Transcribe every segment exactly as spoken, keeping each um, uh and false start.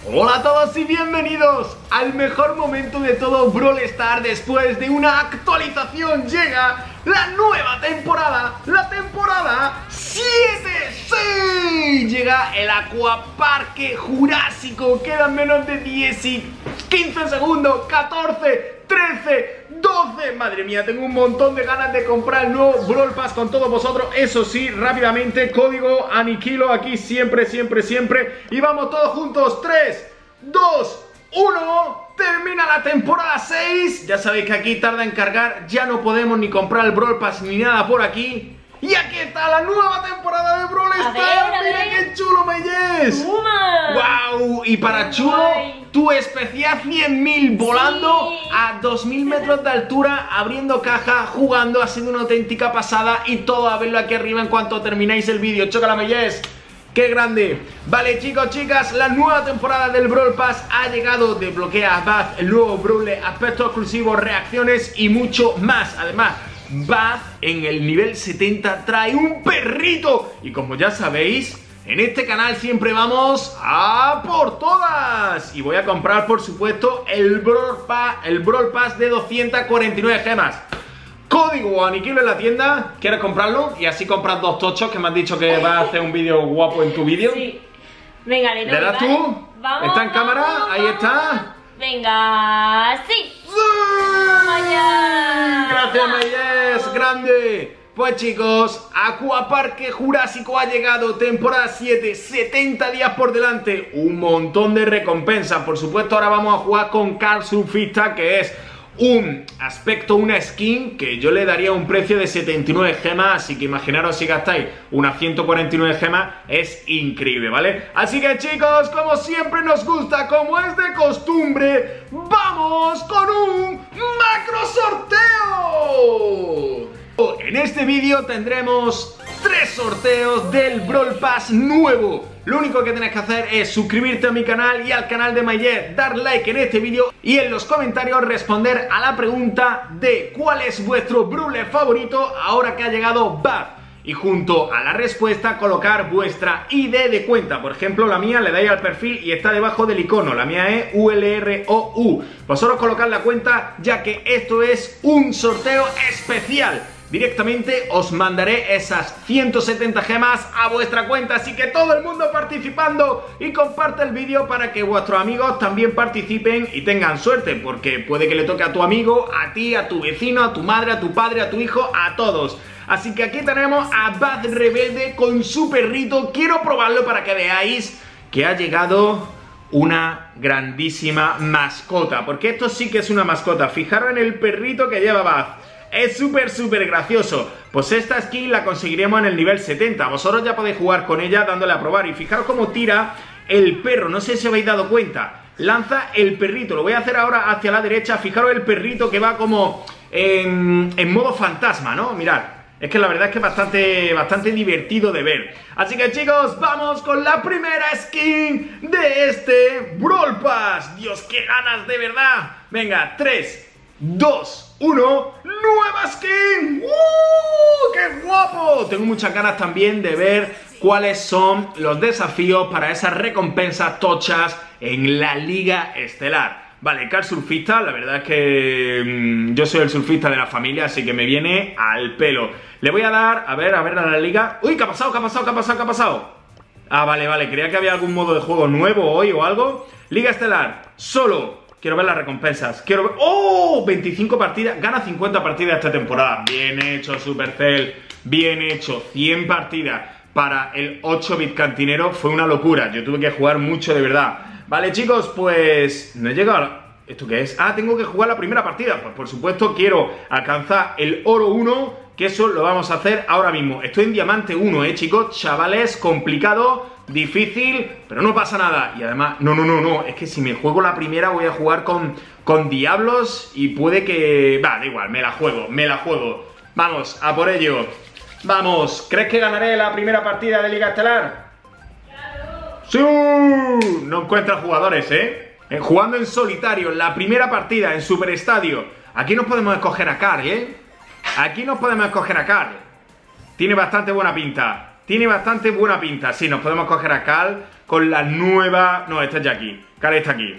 Hola a todos y bienvenidos al mejor momento de todo Brawl Stars. Después de una actualización llega la nueva temporada, la temporada siete. ¡Sí! Llega el Aquaparque Jurásico. Quedan menos de diez y quince segundos, catorce, trece, doce. Madre mía, tengo un montón de ganas de comprar el nuevo Brawl Pass con todos vosotros. Eso sí, rápidamente, código Aniquilo aquí siempre, siempre, siempre. Y vamos todos juntos, tres, dos, uno. Termina la temporada seis. Ya sabéis que aquí tarda en cargar. Ya no podemos ni comprar el Brawl Pass ni nada por aquí. Y aquí está la nueva temporada de Brawl Stars. Mira qué chulo, Mayes. ¡Wow! Y para chulo, tu especial cien mil volando sí. a dos mil metros de altura, abriendo caja, jugando, ha sido una auténtica pasada. Y todo a verlo aquí arriba en cuanto termináis el vídeo. ¡Chócala, Mayes! ¡Qué grande! Vale, chicos, chicas, la nueva temporada del Brawl Pass ha llegado. Desbloquea Bath, el nuevo Brawler, aspectos exclusivos, reacciones y mucho más. Además, Bath en el nivel setenta trae un perrito. Y como ya sabéis, en este canal siempre vamos a por todas. Y voy a comprar, por supuesto, el Brawl Pass, el Brawl Pass de doscientas cuarenta y nueve gemas. Código Aniquilo en la tienda. ¿Quieres comprarlo? Y así compras dos tochos, que me has dicho que vas a hacer un vídeo guapo en tu vídeo. Sí. Venga, le doy, ¿Le das ¿vale? tú? Vamos, ¿Está en cámara? vamos, Ahí vamos. está. Venga, sí. ¡Sí! Gracias, Mayes, grande. Pues chicos, Aquaparque Jurásico ha llegado, temporada siete, setenta días por delante, un montón de recompensas. Por supuesto, ahora vamos a jugar con Carl Surfista, que es un aspecto, una skin que yo le daría un precio de setenta y nueve gemas, así que imaginaros si gastáis unas ciento cuarenta y nueve gemas, es increíble, ¿vale? Así que chicos, como siempre nos gusta, como es de costumbre, ¡vamos con un macro sorteo! En este vídeo tendremos tres sorteos del Brawl Pass nuevo. Lo único que tienes que hacer es suscribirte a mi canal y al canal de Mayes, dar like en este vídeo y en los comentarios responder a la pregunta de cuál es vuestro brawler favorito ahora que ha llegado Bath. Y junto a la respuesta colocar vuestra I D de cuenta. Por ejemplo, la mía, le dais al perfil y está debajo del icono. La mía es U L R O U. Vosotros colocad la cuenta, ya que esto es un sorteo especial. Directamente os mandaré esas ciento setenta gemas a vuestra cuenta. Así que todo el mundo participando y comparte el vídeo para que vuestros amigos también participen y tengan suerte, porque puede que le toque a tu amigo, a ti, a tu vecino, a tu madre, a tu padre, a tu hijo, a todos. Así que aquí tenemos a Bath Rebelde con su perrito. Quiero probarlo para que veáis que ha llegado una grandísima mascota, porque esto sí que es una mascota. Fijaros en el perrito que lleva Bath. Es súper, súper gracioso. Pues esta skin la conseguiremos en el nivel setenta. Vosotros ya podéis jugar con ella dándole a probar. Y fijaros cómo tira el perro. No sé si habéis dado cuenta. Lanza el perrito. Lo voy a hacer ahora hacia la derecha. Fijaros el perrito que va como en, en modo fantasma, ¿no? Mirad. Es que la verdad es que es bastante, bastante divertido de ver. Así que chicos, vamos con la primera skin de este Brawl Pass. Dios, qué ganas de verdad. Venga, tres, dos, uno. ¡Nueva skin! ¡Uh! ¡Qué guapo! Tengo muchas ganas también de ver cuáles son los desafíos para esas recompensas tochas en la Liga Estelar. Vale, Carl Surfista, la verdad es que mmm, yo soy el surfista de la familia, así que me viene al pelo. Le voy a dar, a ver, a ver a la liga. ¡Uy! ¿Qué ha pasado? ¿Qué ha pasado? ¿Qué ha pasado? ¿Qué ha pasado? Ah, vale, vale, creía que había algún modo de juego nuevo hoy o algo. Liga Estelar, solo. Quiero ver las recompensas. Quiero ver... ¡Oh! veinticinco partidas. Gana cincuenta partidas esta temporada. Bien hecho, Supercell. Bien hecho. cien partidas para el ocho bit cantinero. Fue una locura. Yo tuve que jugar mucho de verdad. Vale, chicos, pues... No he llegado a... ¿Esto qué es? Ah, tengo que jugar la primera partida. Pues por supuesto quiero alcanzar el oro uno, que eso lo vamos a hacer ahora mismo. Estoy en diamante uno, eh, chicos. Chavales, complicado, difícil, pero no pasa nada. Y además, no, no, no, no. Es que si me juego la primera voy a jugar con, con diablos y puede que... Va, da igual, me la juego, me la juego. Vamos, a por ello. Vamos, ¿crees que ganaré la primera partida de Liga Estelar? ¡Sí! No encuentro jugadores, ¿eh? Eh, jugando en solitario, la primera partida en Super Estadio. Aquí nos podemos escoger a Carl, ¿eh? Aquí nos podemos escoger a Carl. Tiene bastante buena pinta. Tiene bastante buena pinta. Sí, nos podemos escoger a Carl con la nueva... No, esta es Jackie. Carl está aquí.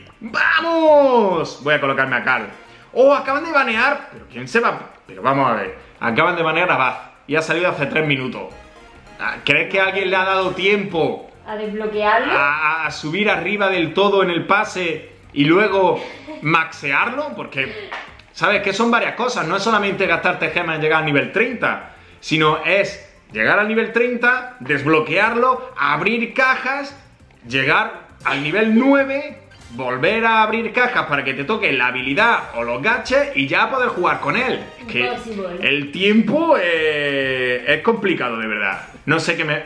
¡Vamos! Voy a colocarme a Carl. ¡Oh, acaban de banear! ¿Pero quién se va...? Pero vamos a ver. Acaban de banear a Baz. Y ha salido hace tres minutos. ¿Crees que alguien le ha dado tiempo ¿A desbloquearlo? A, a subir arriba del todo en el pase y luego maxearlo? Porque, ¿sabes? Que son varias cosas. No es solamente gastarte gemas en llegar al nivel treinta, sino es llegar al nivel treinta, desbloquearlo, abrir cajas, llegar al nivel nueve, volver a abrir cajas para que te toque la habilidad o los gadgets y ya poder jugar con él. Es que el tiempo eh, es complicado, de verdad. No sé qué me...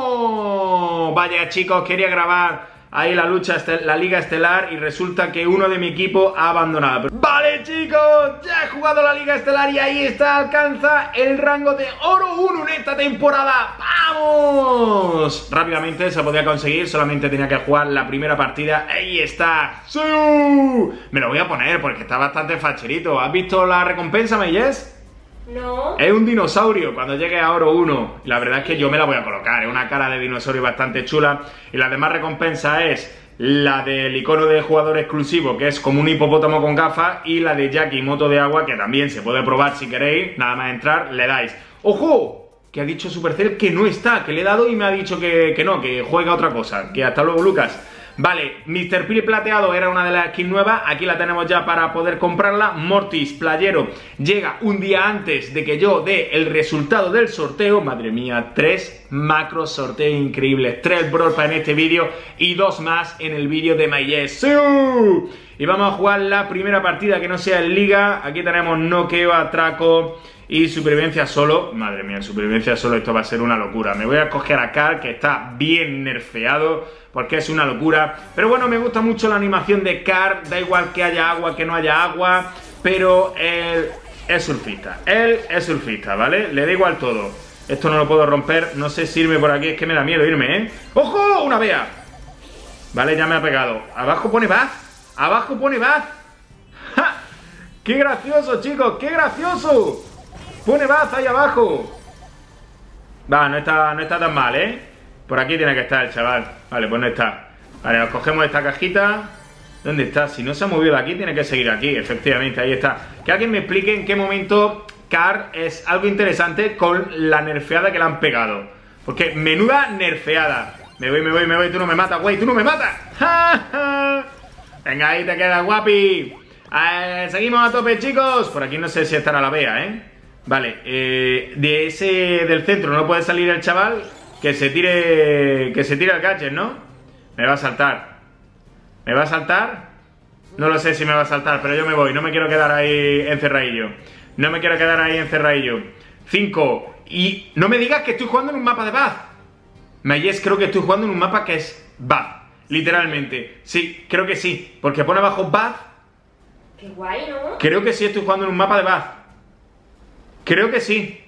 ¡No! Vaya, chicos, quería grabar ahí la lucha, la Liga Estelar, y resulta que uno de mi equipo ha abandonado. Vale, chicos, ya he jugado la Liga Estelar y ahí está, alcanza el rango de oro uno en esta temporada. ¡Vamos! Rápidamente se podía conseguir, solamente tenía que jugar la primera partida. ¡Ahí está! ¡Sí! Me lo voy a poner porque está bastante facherito. ¿Has visto la recompensa, Mayes? No. Es un dinosaurio cuando llegue a oro uno. La verdad es que yo me la voy a colocar. Es una cara de dinosaurio bastante chula. Y la demás recompensa es la del icono de jugador exclusivo, que es como un hipopótamo con gafas, y la de Jackie Moto de Agua, que también se puede probar si queréis. Nada más entrar, le dais. ¡Ojo! Que ha dicho Supercell que no está, que le he dado y me ha dicho que, que no, que juega otra cosa. Que hasta luego, Lucas. Vale, mister Pili Plateado era una de las skins nuevas. Aquí la tenemos ya para poder comprarla. Mortis Playero llega un día antes de que yo dé el resultado del sorteo. Madre mía, tres macros sorteos increíbles. Tres Brawl Pass en este vídeo y dos más en el vídeo de Mayes. Y vamos a jugar la primera partida que no sea en liga. Aquí tenemos noqueo, atraco y supervivencia solo. Madre mía, supervivencia solo, esto va a ser una locura. Me voy a coger a Carl, que está bien nerfeado, porque es una locura. Pero bueno, me gusta mucho la animación de Carl. Da igual que haya agua, que no haya agua, pero él es surfista. Él es surfista, ¿vale? Le da igual todo. Esto no lo puedo romper, no sé si irme por aquí, es que me da miedo irme, ¿eh? ¡Ojo! ¡Una vea! Vale, ya me ha pegado. Abajo pone Baz. Abajo pone Baz. ¡Ja! ¡Qué gracioso, chicos! ¡Qué gracioso! Pone Baz ahí abajo. Va, no está, no está tan mal, ¿eh? Por aquí tiene que estar el chaval. Vale, pues no está. Vale, nos cogemos esta cajita. ¿Dónde está? Si no se ha movido de aquí, tiene que seguir aquí. Efectivamente, ahí está. Que alguien me explique en qué momento Carl es algo interesante con la nerfeada que le han pegado. Porque menuda nerfeada. Me voy, me voy, me voy. Tú no me matas, güey. Tú no me matas. ¡Ja, ja! Venga, ahí te quedas, guapi. Eh, seguimos a tope, chicos. Por aquí no sé si estará la vea, ¿eh? Vale, eh, de ese del centro no puede salir el chaval. Que se tire, que se tire el gadget, ¿no? Me va a saltar. ¿Me va a saltar? No lo sé si me va a saltar, pero yo me voy. No me quiero quedar ahí encerradillo. No me quiero quedar ahí encerradillo. Cinco. Y no me digas que estoy jugando en un mapa de Baz. Mayes, creo que estoy jugando en un mapa que es Baz. Literalmente. Sí, creo que sí. Porque pone abajo Baz. Qué guay, ¿no? Creo que sí estoy jugando en un mapa de Baz. Creo que sí.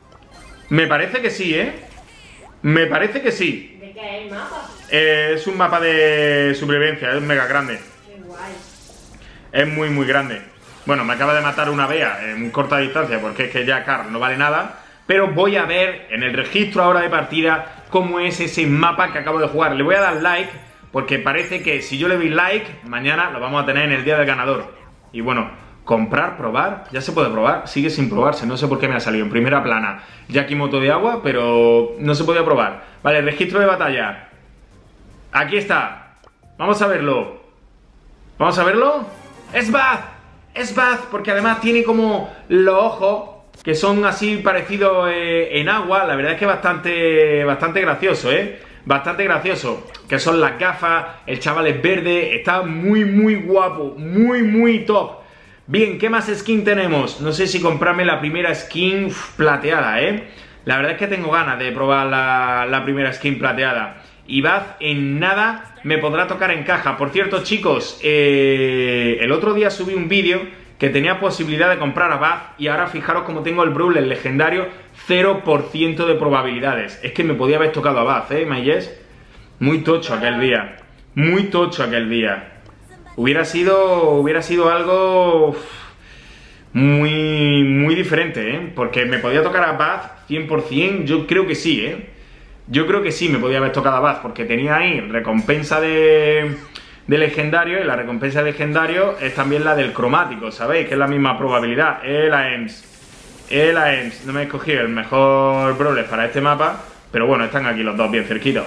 Me parece que sí, ¿eh? Me parece que sí. ¿De qué es el mapa? Eh, es un mapa de supervivencia, es mega grande. Qué guay. Es muy, muy grande. Bueno, me acaba de matar una vea en corta distancia, porque es que ya Carl no vale nada. Pero voy a ver en el registro ahora de partida cómo es ese mapa que acabo de jugar. Le voy a dar like, porque parece que si yo le doy like, mañana lo vamos a tener en el día del ganador. Y bueno, comprar, probar, ya se puede probar, sigue sin probarse, no sé por qué me ha salido en primera plana Jackie Moto de Agua, pero no se podía probar. Vale, registro de batalla. Aquí está. Vamos a verlo. Vamos a verlo. Es Baz. Es Baz, porque además tiene como los ojos que son así parecidos eh, en agua. La verdad es que bastante, bastante gracioso, ¿eh? Bastante gracioso. Que son las gafas, el chaval es verde, está muy, muy guapo, muy, muy top. Bien, ¿qué más skin tenemos? No sé si comprarme la primera skin uf, plateada, ¿eh? La verdad es que tengo ganas de probar la, la primera skin plateada. Y Baz en nada me podrá tocar en caja. Por cierto, chicos, eh, el otro día subí un vídeo que tenía posibilidad de comprar a Baz. Y ahora fijaros cómo tengo el Brawler legendario, cero por ciento de probabilidades. Es que me podía haber tocado a Baz, ¿eh, Mayes? Muy tocho aquel día. Muy tocho aquel día. Hubiera sido, hubiera sido algo muy, muy diferente, ¿eh? Porque me podía tocar a Baz cien por cien, yo creo que sí, ¿eh? Yo creo que sí me podía haber tocado a Baz, porque tenía ahí recompensa de, de legendario, y la recompensa de legendario es también la del cromático, ¿sabéis? Que es la misma probabilidad. El A E M S. El A E M S. No me he escogido el mejor brawler para este mapa, pero bueno, están aquí los dos bien cerquita.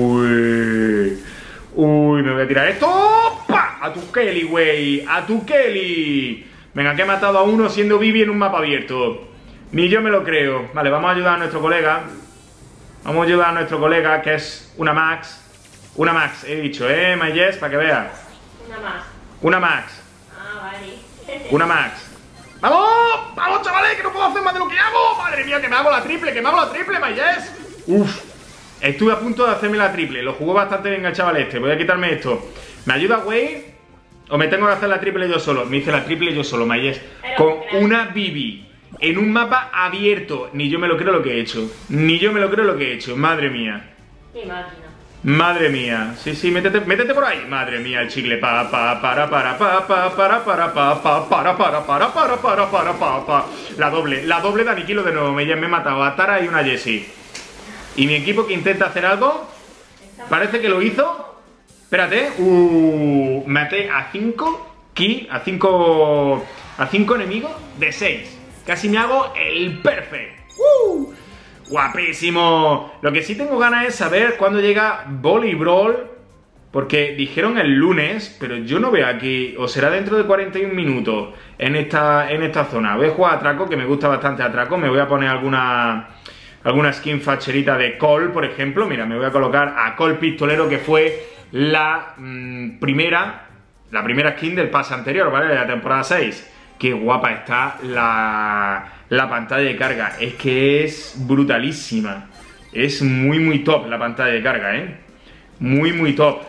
Uy. Uy, me voy a tirar esto. ¡Opa! A tu Kelly, güey. A tu Kelly. Venga, que he matado a uno siendo Vivi en un mapa abierto. Ni yo me lo creo. Vale, vamos a ayudar a nuestro colega. Vamos a ayudar a nuestro colega, que es una Max. Una Max, he dicho, ¿eh, Mayes? Para que veas. Una más. Una Max. Ah, vale. Una Max. ¡Vamos! ¡Vamos, chavales! Que no puedo hacer más de lo que hago. ¡Madre mía, que me hago la triple! ¡Que me hago la triple, Mayes! Uf. Estuve a punto de hacerme la triple. Lo jugó bastante bien el chaval este. Voy a quitarme esto. ¿Me ayuda, güey? ¿O me tengo que hacer la triple yo solo? Me hice la triple yo solo, Mayes. Con una Bibi. En un mapa abierto. Ni yo me lo creo lo que he hecho. Ni yo me lo creo lo que he hecho. Madre mía. Qué máquina. Madre mía. Sí, sí, métete, métete por ahí. Madre mía, el chicle. Pa, pa, para, para, pa, pa, para, para, pa, pa, para, para, para, para, para, para, pa, pa. La doble. La doble de aniquilo de nuevo. Me, me he matado a Tara y una Jessie. Y mi equipo que intenta hacer algo. Parece que lo hizo. Espérate. Uh, maté a cinco ki, a cinco. A cinco enemigos de seis. Casi me hago el perfect. Uh, guapísimo. Lo que sí tengo ganas es saber cuándo llega Volley Brawl. Porque dijeron el lunes, pero yo no veo aquí. O será dentro de cuarenta y un minutos en esta, en esta zona. Voy a jugar a Atraco, que me gusta bastante Atraco. Me voy a poner alguna. Alguna skin facherita de Cole, por ejemplo. Mira, me voy a colocar a Cole Pistolero, que fue la mmm, primera La primera skin del pase anterior, ¿vale? De la temporada seis. Qué guapa está la, la pantalla de carga. Es que es brutalísima. Es muy, muy top la pantalla de carga, ¿eh? Muy, muy top.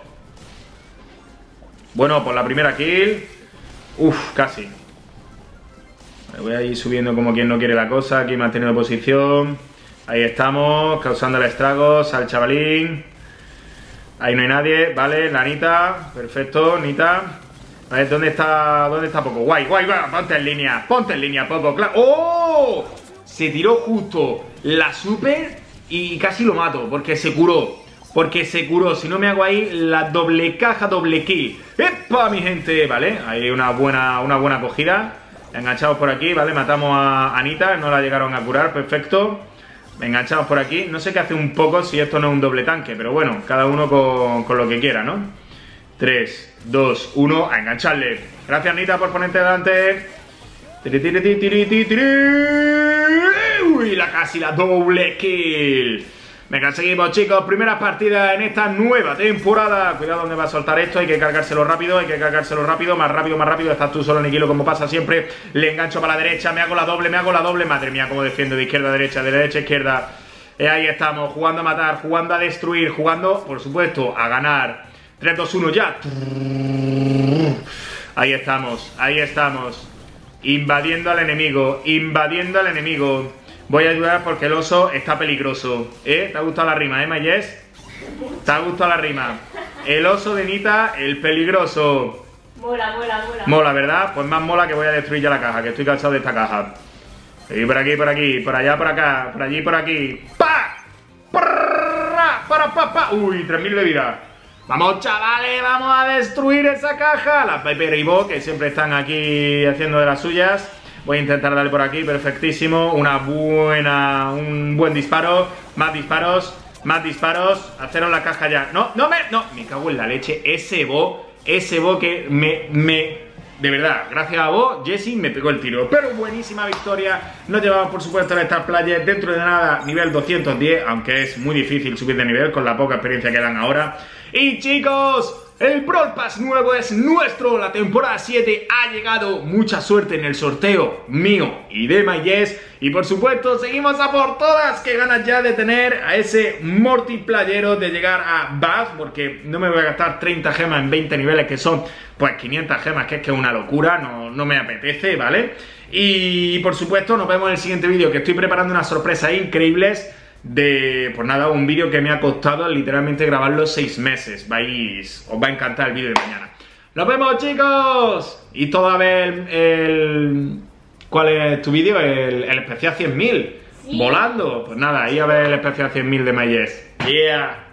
Bueno, por la primera kill. Uf, casi. Voy a ir subiendo como quien no quiere la cosa. Aquí manteniendo posición. Ahí estamos, causándole estragos al chavalín. Ahí no hay nadie, vale, la Nita. Perfecto, Nita. A ver, ¿dónde está? ¿Dónde está Poco? Guay, guay, guay, ponte en línea. Ponte en línea, Poco, claro. ¡Oh! Se tiró justo la super y casi lo mato, porque se curó. Porque se curó, si no me hago ahí la doble caja, doble kill. ¡Epa, mi gente! Vale, hay una buena, una buena acogida. Enganchados por aquí, vale, matamos a Anita, no la llegaron a curar, perfecto. Enganchados por aquí, no sé qué hace un Poco si esto no es un doble tanque, pero bueno, cada uno con, con lo que quiera, ¿no? tres, dos, uno, a engancharle. Gracias, Anita, por ponerte delante. Tiri, tiri, tiri, tiri, tiri, tiri. Uy, la casi la doble kill. Venga, seguimos, chicos. Primera partida en esta nueva temporada. Cuidado donde va a soltar esto. Hay que cargárselo rápido. Hay que cargárselo rápido. Más rápido, más rápido. Estás tú solo, Aniquilo, como pasa siempre. Le engancho para la derecha. Me hago la doble, me hago la doble. Madre mía, cómo defiendo de izquierda a derecha, de derecha a izquierda. Eh, ahí estamos, jugando a matar, jugando a destruir, jugando, por supuesto, a ganar. tres, dos, uno, ya. Ahí estamos, ahí estamos. Invadiendo al enemigo, invadiendo al enemigo. Voy a ayudar porque el oso está peligroso. ¿Eh? ¿Te ha gustado la rima, eh, Mayes? ¿Te ha gustado la rima? El oso de Nita, el peligroso. Mola, mola, mola. Mola, ¿verdad? Pues más mola que voy a destruir ya la caja, que estoy cansado de esta caja. Y por aquí, por aquí, por allá, por acá, por allí, por aquí. ¡Pa! ¡Para, para, pa, pa! Uy, tres mil de vida. Vamos, chavales, vamos a destruir esa caja. Las Piper y Bo, que siempre están aquí haciendo de las suyas. Voy a intentar darle por aquí, perfectísimo. Una buena, un buen disparo. Más disparos, más disparos. Haceros la caja ya. No, no me, no, me cago en la leche. Ese Bo, ese Bo que me, me... De verdad, gracias a vos, Jessie me pegó el tiro. Pero buenísima victoria. Nos llevamos, por supuesto, a Star Player. Dentro de nada, nivel doscientos diez. Aunque es muy difícil subir de nivel con la poca experiencia que dan ahora. Y chicos, el Brawl Pass nuevo es nuestro. La temporada siete ha llegado. Mucha suerte en el sorteo mío y de Mayes. Y por supuesto, seguimos a por todas. Que ganas ya de tener a ese multiplayero, de llegar a Baz. Porque no me voy a gastar treinta gemas en veinte niveles, que son pues quinientas gemas, que es que es una locura. No, no me apetece, ¿vale? Y por supuesto, nos vemos en el siguiente vídeo, que estoy preparando unas sorpresas increíbles. De, pues nada, un vídeo que me ha costado literalmente grabarlo seis meses. Vais, os va a encantar el vídeo de mañana. ¡Nos vemos, chicos! Y todo a ver el... el ¿cuál es tu vídeo? El, el especial cien mil. Sí. Volando. Pues nada, ahí a ver el especial cien mil de Mayes. Yeah.